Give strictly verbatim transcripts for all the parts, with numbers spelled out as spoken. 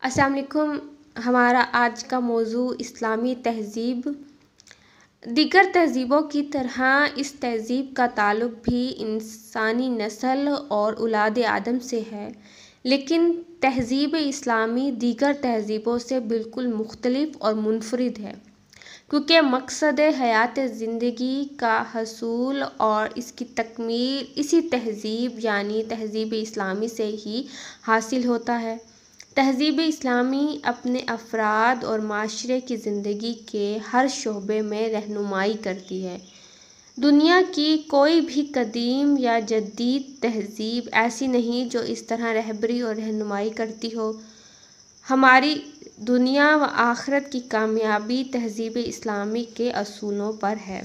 السلام علیکم۔ ہمارا آج کا موضوع اسلامی تہذیب۔ دیگر تہذیبوں کی طرح اس تہذیب کا تعلق بھی انسانی نسل اور اولاد آدم سے ہے، لیکن تہذیب اسلامی دیگر تہذیبوں سے بالکل مختلف اور منفرد ہے، کیونکہ مقصد حیات زندگی کا حصول اور اس کی تکمیل اسی تہذیب یعنی تہذیب اسلامی سے ہی حاصل ہوتا ہے۔ تہذیب اسلامی اپنے افراد اور معاشرے کی زندگی کے ہر شعبے میں رہنمائی کرتی ہے۔ دنیا کی کوئی بھی قدیم یا جدید تہذیب ایسی نہیں جو اس طرح رہبری اور رہنمائی کرتی ہو۔ ہماری دنیا و آخرت کی کامیابی تہذیب اسلامی کے اصولوں پر ہے۔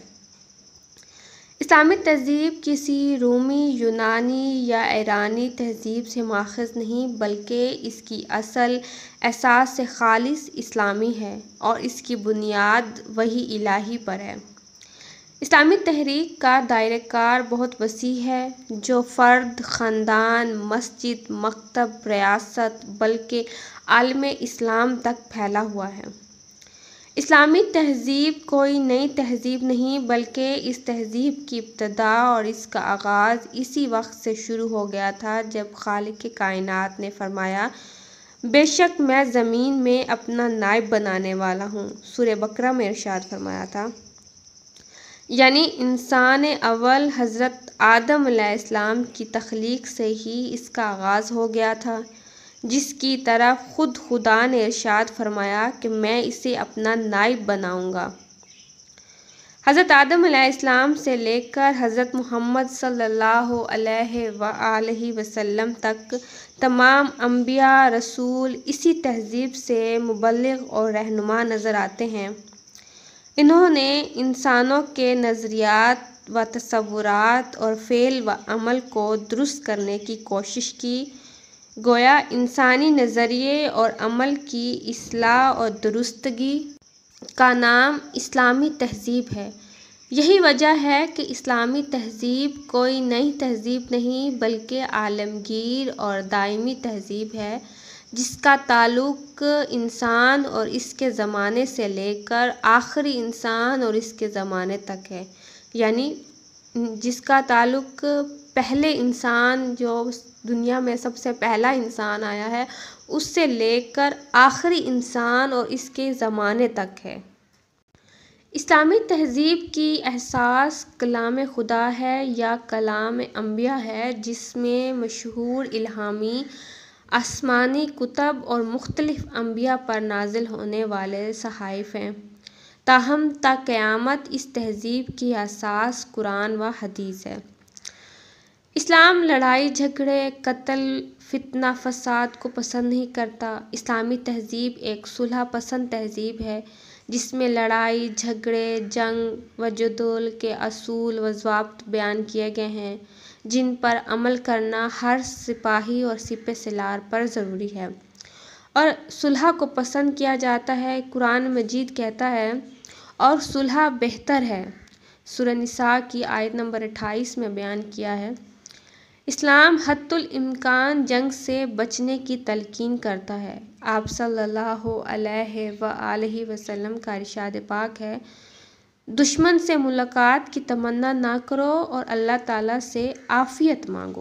اسلامی تہذیب کسی رومی، یونانی یا ایرانی تہذیب سے ماخوذ نہیں، بلکہ اس کی اصل اساس خالص اسلامی ہے اور اس کی بنیاد وحی الہی پر ہے۔ اسلامی تحریک کا دائرہ کار بہت وسیع ہے، جو فرد، خاندان، مسجد، مکتب، ریاست بلکہ عالم اسلام تک پھیلا ہوا ہے۔ اسلامی تہذیب کوئی نئی تہذیب نہیں، بلکہ اس تہذیب کی ابتدا اور اس کا آغاز اسی وقت سے شروع ہو گیا تھا جب خالق کائنات نے فرمایا، بے شک میں زمین میں اپنا نائب بنانے والا ہوں۔ سورہ بقرہ میں ارشاد فرمایا تھا۔ یعنی انسان اول حضرت آدم علیہ السلام کی تخلیق سے ہی اس کا آغاز ہو گیا تھا، جس کی طرف خود خدا نے ارشاد فرمایا کہ میں اسے اپنا نائب بناؤں گا۔ حضرت آدم علیہ السلام سے لے کر حضرت محمد صلی اللہ علیہ وآلہ وسلم تک تمام انبیاء رسول اسی تہذیب سے مبلغ اور رہنما نظر آتے ہیں۔ انہوں نے انسانوں کے نظریات و تصورات اور فعل و عمل کو درست کرنے کی کوشش کی، گویا انسانی نظریے اور عمل کی اصلاح اور درستگی کا نام اسلامی تہذیب ہے۔ یہی وجہ ہے کہ اسلامی تہذیب کوئی نئی تہذیب نہیں، بلکہ عالمگیر اور دائمی تہذیب ہے، جس کا تعلق انسان اور اس کے زمانے سے لے کر آخری انسان اور اس کے زمانے تک ہے۔ یعنی جس کا تعلق پہلے انسان جو دنیا میں سب سے پہلا انسان آیا ہے اس سے لے کر آخری انسان اور اس کے زمانے تک ہے۔ اسلامی تہذیب کی اساس کلام خدا ہے یا کلام انبیاء ہے، جس میں مشہور الہامی آسمانی کتب اور مختلف انبیاء پر نازل ہونے والے صحائف ہیں۔ تاہم تا قیامت اس تہذیب کی اساس قرآن و حدیث ہے۔ اسلام لڑائی جھگڑے، قتل، فتنہ فساد کو پسند نہیں کرتا۔ اسلامی تہذیب ایک صلح پسند تہذیب ہے، جس میں لڑائی جھگڑے، جنگ و جدل کے اصول و ضوابط بیان کیے گئے ہیں، جن پر عمل کرنا ہر سپاہی اور سپہ سالار پر ضروری ہے، اور صلح کو پسند کیا جاتا ہے۔ قرآن مجید کہتا ہے، اور صلح بہتر ہے۔ سورہ نساء کی آیت نمبر اٹھائیس میں بیان کیا ہے۔ اسلام حتی الامکان جنگ سے بچنے کی تلقین کرتا ہے۔ آپ صلی اللہ علیہ وآلہ وسلم کا ارشاد پاک ہے، دشمن سے ملاقات کی تمنا نہ کرو اور اللہ تعالیٰ سے عافیت مانگو۔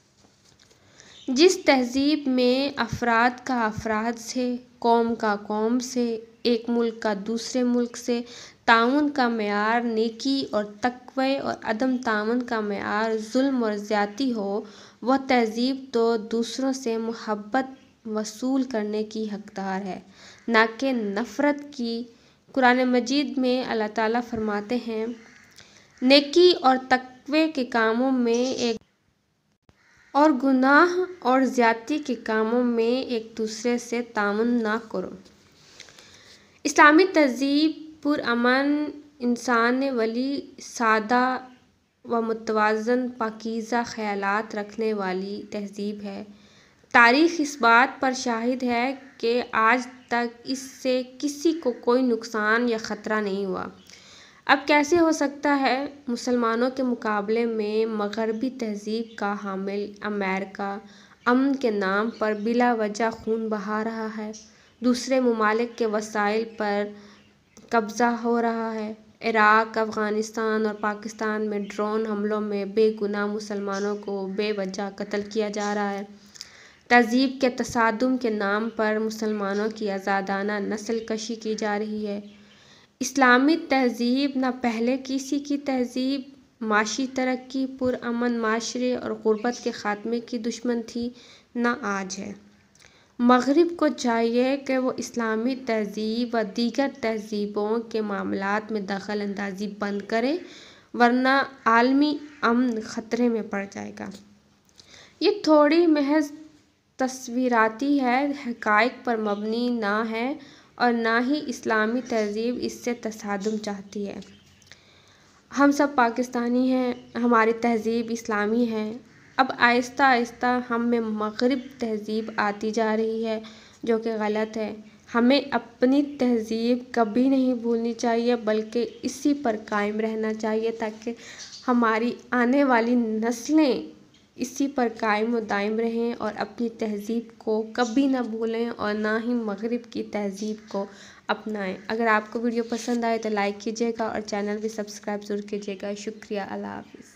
جس تہذیب میں افراد کا افراد سے، قوم کا قوم سے، ایک ملک کا دوسرے ملک سے تعاون کا معیار نیکی اور تقوی اور عدم تعاون کا معیار ظلم اور زیادتی ہو، وہ تہذیب تو دوسروں سے محبت وصول کرنے کی حقدار ہے، نہ کہ نفرت کی۔ قرآن مجید میں اللہ تعالیٰ فرماتے ہیں، نیکی اور تقوی کے کاموں میں ایک اور گناہ اور زیادتی کے کاموں میں ایک دوسرے سے تعاون نہ کرو۔ اسلامی تہذیب پرامن، انسان ولی، سادہ و متوازن پاکیزہ خیالات رکھنے والی تہذیب ہے۔ تاریخ اس بات پر شاہد ہے کہ آج تک اس سے کسی کو کوئی نقصان یا خطرہ نہیں ہوا۔ اب کیسے ہو سکتا ہے؟ مسلمانوں کے مقابلے میں مغربی تہذیب کا حامل امریکہ، امن کے نام پر بلا وجہ خون بہا رہا ہے، دوسرے ممالک کے وسائل پر قبضہ ہو رہا ہے۔ عراق، افغانستان اور پاکستان میں ڈرون حملوں میں بے گناہ مسلمانوں کو بے وجہ قتل کیا جا رہا ہے۔ تہذیب کے تصادم کے نام پر مسلمانوں کی آزادانہ نسل کشی کی جا رہی ہے۔ اسلامی تہذیب نہ پہلے کسی کی تہذیب معاشی ترقی، پرامن معاشرے اور غربت کے خاتمے کی دشمن تھی، نہ آج ہے۔ مغرب کو چاہیے کہ وہ اسلامی تہذیب و دیگر تہذیبوں کے معاملات میں دخل اندازی بند کرے، ورنہ عالمی امن خطرے میں پڑ جائے گا۔ یہ تھوڑی محض تصوراتی ہے، حقائق پر مبنی نہ ہے اور نہ ہی اسلامی تہذیب اس سے تصادم چاہتی ہے۔ ہم سب پاکستانی ہیں، ہماری تہذیب اسلامی ہے۔ اب آہستہ آہستہ ہم میں مغرب تہذیب آتی جا رہی ہے، جو کہ غلط ہے۔ ہمیں اپنی تہذیب کبھی نہیں بھولنی چاہیے، بلکہ اسی پر قائم رہنا چاہیے تاکہ ہماری آنے والی نسلیں اسی پر قائم و دائم رہیں اور اپنی تہذیب کو کبھی نہ بھولیں اور نہ ہی مغرب کی تہذیب کو اپنائیں۔ اگر آپ کو ویڈیو پسند آئے تو لائک کیجیے گا اور چینل بھی سبسکرائب ضرور کیجیے گا۔ شکریہ، اللہ حافظ۔